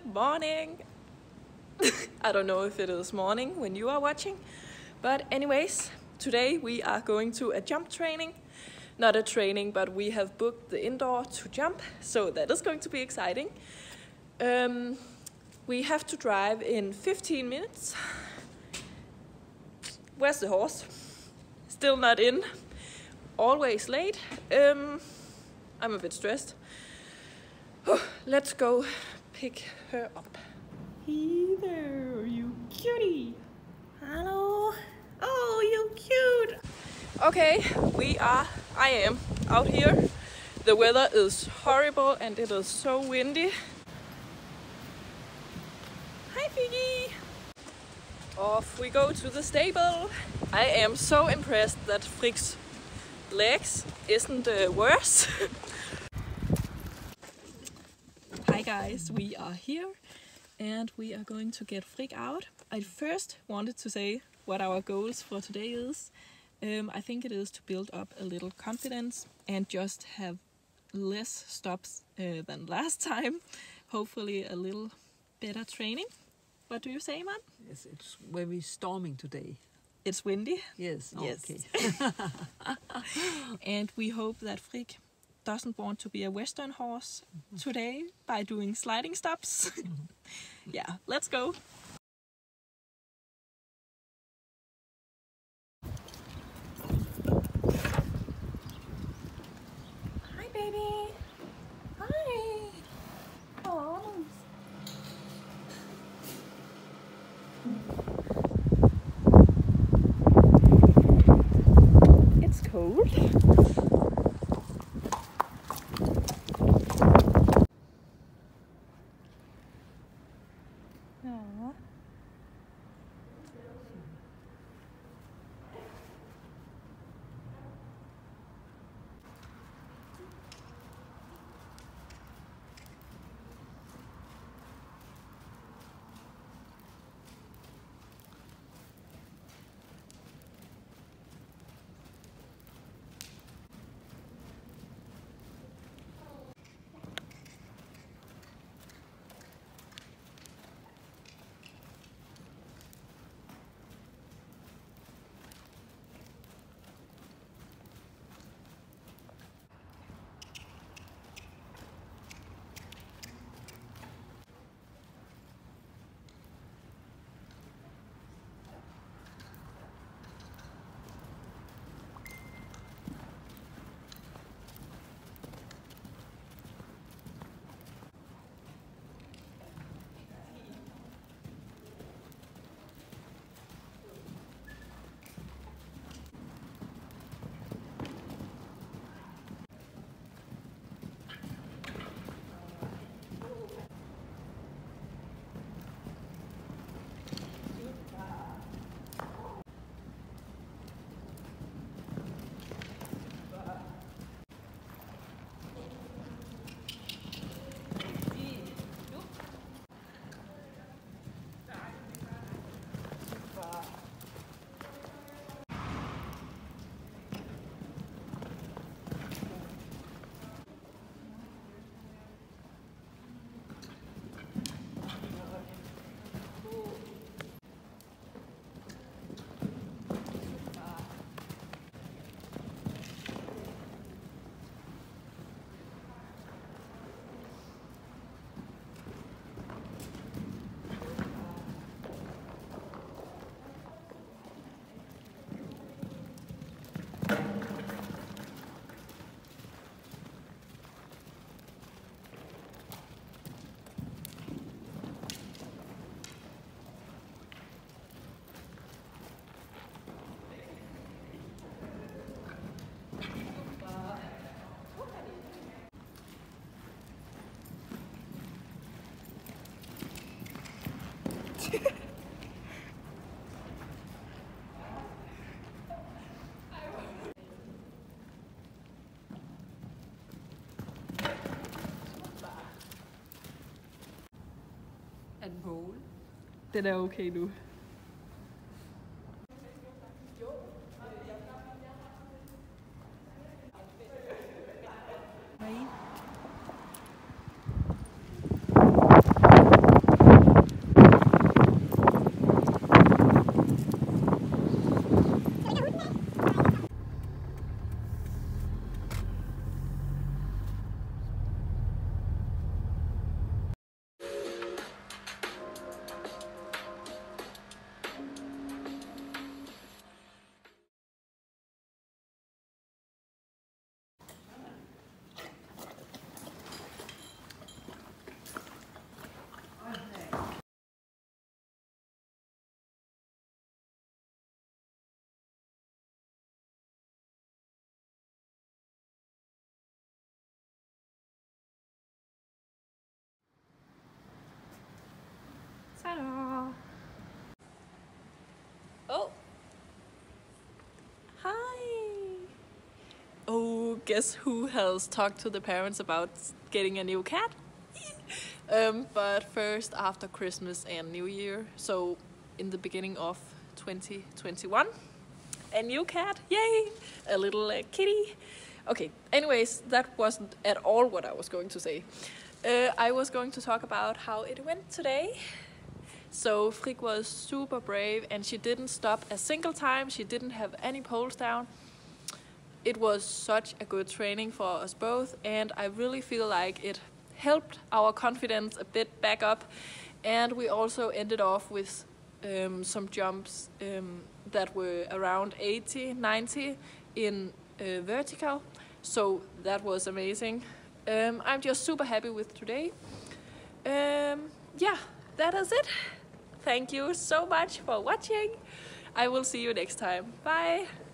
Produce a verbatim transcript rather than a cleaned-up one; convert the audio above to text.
morning. I don't know if it is morning when you are watching, but anyways, today we are going to a jump training. Not a training, but we have booked the indoor to jump, so that is going to be exciting. Um, we have to drive in fifteen minutes. Where's the horse? Still not in. Always late. Um, I'm a bit stressed. Let's go pick her up. Hey there, you cutie. Hello. Oh, you cute. Okay, we are, I am out here. The weather is horrible and it is so windy. Hi, Figgy. Off we go to the stable. I am so impressed that Frig's legs isn't uh, worse. Hi guys, we are here and we are going to get Frig out. I first wanted to say what our goals for today is. Um, I think it is to build up a little confidence and just have less stops uh, than last time. Hopefully a little better training. What do you say, Mom? Yes, it's very storming today. It's windy? Yes. Yes. Okay. And we hope that Frig doesn't want to be a Western horse mm-hmm. today by doing sliding stops. Mm-hmm. Yeah, let's go. Hi, baby. Hi. Oh. It's cold. Aww. And roll. Den er okay nu. Right. guess who has talked to the parents about getting a new cat? um, but first, after Christmas and New Year, so in the beginning of twenty twenty-one, a new cat, yay! A little uh, kitty. Okay, anyways, that wasn't at all what I was going to say. Uh, I was going to talk about how it went today. So Frigg was super brave and she didn't stop a single time. She didn't have any poles down. It was such a good training for us both, and I really feel like it helped our confidence a bit back up. And we also ended off with um, some jumps um, that were around eighty, ninety in uh, vertical. So that was amazing. Um, I'm just super happy with today. Um, yeah, that is it. Thank you so much for watching. I will see you next time. Bye.